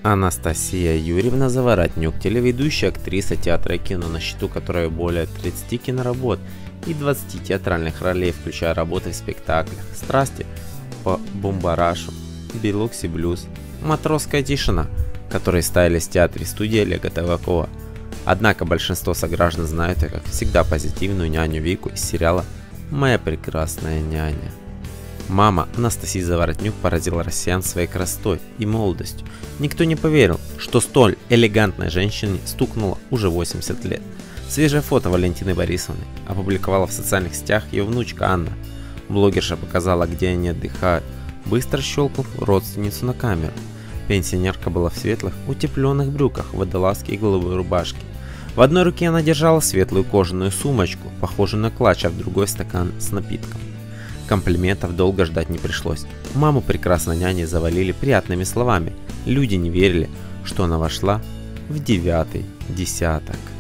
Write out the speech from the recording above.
Анастасия Юрьевна Заворотнюк, телеведущая, актриса театра и кино, на счету которой более 30 киноработ и 20 театральных ролей, включая работы в спектаклях «Страсти по Бумбарашу», «Белокси блюз», «Матросская тишина», которые ставились в театре студии Олега Табакова. Однако большинство сограждан знают ее как всегда позитивную няню Вику из сериала «Моя прекрасная няня». Мама Анастасии Заворотнюк поразила россиян своей красотой и молодостью. Никто не поверил, что столь элегантной женщине стукнуло уже 80 лет. Свежее фото Валентины Борисовны опубликовала в социальных сетях ее внучка Анна. Блогерша показала, где они отдыхают, быстро щелкнув родственницу на камеру. Пенсионерка была в светлых, утепленных брюках, водолазке и голубой рубашке. В одной руке она держала светлую кожаную сумочку, похожую на клатч, а в другой стакан с напитком. Комплиментов долго ждать не пришлось. Маму прекрасной няни завалили приятными словами. Люди не верили, что она вошла в 9-й десяток.